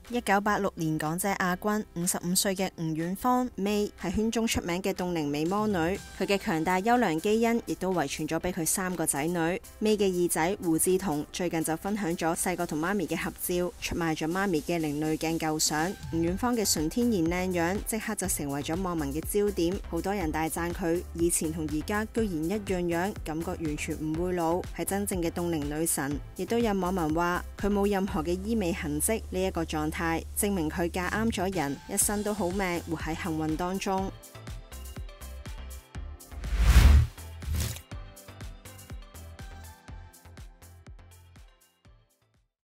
1986年港姐亞軍55歲嘅吳遠芳 May 係圈中出名嘅凍齡美魔女，佢嘅強大優良基因亦都遺傳咗俾佢3個仔女。May 嘅二仔胡志彤最近就分享咗細個同媽咪嘅合照，出賣咗媽咪嘅另類鏡舊相。吳遠芳嘅純天然靚樣即刻就成為咗網民嘅焦點，好多人大讚佢以前同而家居然一樣樣，感覺完全唔會老，係真正嘅凍齡女神。亦都有網民話佢冇任何嘅醫美痕跡，呢一個狀態證明佢嫁啱咗人，一生都好命，活喺幸運當中。